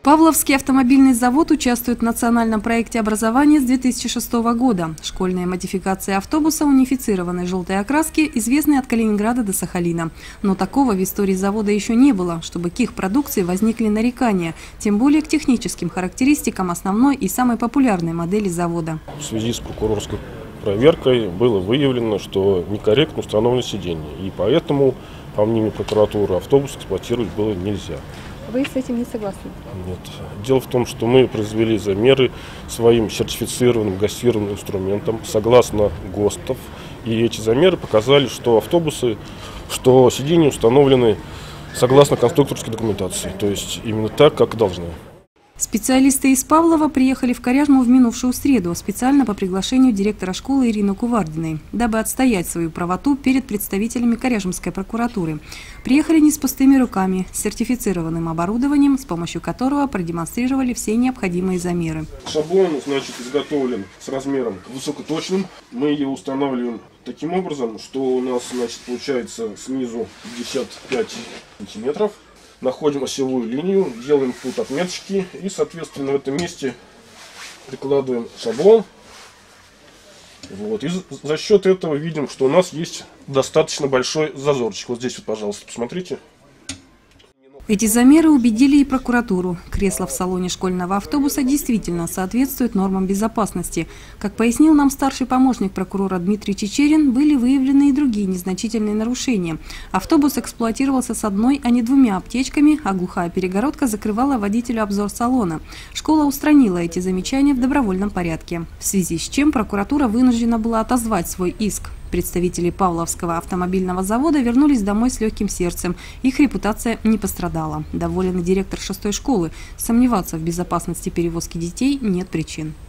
Павловский автомобильный завод участвует в национальном проекте образования с 2006 года. Школьная модификация автобуса унифицированной желтой окраски известны от Калининграда до Сахалина. Но такого в истории завода еще не было, чтобы к их продукции возникли нарекания, тем более к техническим характеристикам основной и самой популярной модели завода. В связи с прокурорской проверкой было выявлено, что некорректно установлено сиденье, и поэтому, по мнению прокуратуры, автобус эксплуатировать было нельзя. Вы с этим не согласны? Нет. Дело в том, что мы произвели замеры своим сертифицированным ГОСТированным инструментом согласно ГОСТов. И эти замеры показали, что что сиденья установлены согласно конструкторской документации. То есть именно так, как должны. Специалисты из Павлова приехали в Коряжму в минувшую среду специально по приглашению директора школы Ирины Кувардиной, дабы отстоять свою правоту перед представителями Коряжмской прокуратуры. Приехали не с пустыми руками, с сертифицированным оборудованием, с помощью которого продемонстрировали все необходимые замеры. Шаблон, изготовлен с размером высокоточным. Мы его устанавливаем таким образом, что у нас, получается снизу 55 сантиметров. Находим осевую линию, делаем тут отметочки и, соответственно, в этом месте прикладываем шаблон. И за счет этого видим, что у нас есть достаточно большой зазорчик. Вот здесь, пожалуйста, посмотрите. Эти замеры убедили и прокуратуру. Кресла в салоне школьного автобуса действительно соответствуют нормам безопасности. Как пояснил нам старший помощник прокурора Дмитрий Чечерин, были выявлены и другие незначительные нарушения. Автобус эксплуатировался с одной, а не двумя аптечками, а глухая перегородка закрывала водителю обзор салона. Школа устранила эти замечания в добровольном порядке, в связи с чем прокуратура вынуждена была отозвать свой иск. Представители Павловского автомобильного завода вернулись домой с легким сердцем. Их репутация не пострадала. Доволен и директор 6-й школы. Сомневаться в безопасности перевозки детей нет причин.